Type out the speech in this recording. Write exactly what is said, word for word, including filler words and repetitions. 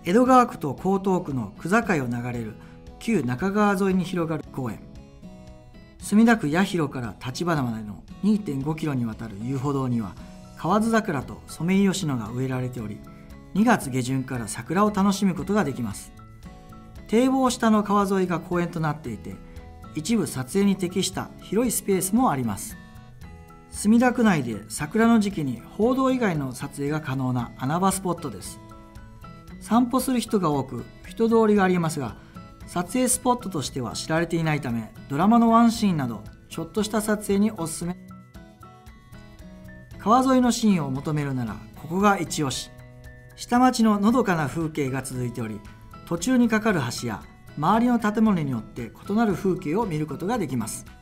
江戸川区と江東区の区境を流れる旧中川沿いに広がる公園。墨田区八広から立花までの にてんごキロにわたる遊歩道には河津桜とソメイヨシノが植えられており、にがつ下旬から桜を楽しむことができます。堤防下の川沿いが公園となっていて、一部撮影に適した広いスペースもあります。墨田区内で桜の時期に報道以外の撮影が可能な穴場スポットです。散歩する人が多く人通りがありますが、撮影スポットとしては知られていないため、ドラマのワンシーンなどちょっとした撮影におすすめ。川沿いのシーンを求めるならここが一押し。下町ののどかな風景が続いており、途中にかかる橋や周りの建物によって異なる風景を見ることができます。